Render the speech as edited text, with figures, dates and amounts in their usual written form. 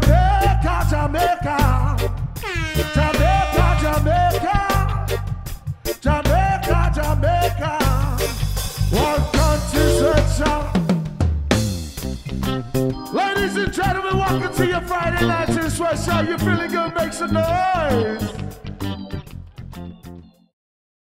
Jamaica, Jamaica, Jamaica, Jamaica, Jamaica, Jamaica. One country sweatshop. Ladies and gentlemen, welcome to your Friday night in Sweat Shop. You feeling good? Make some noise.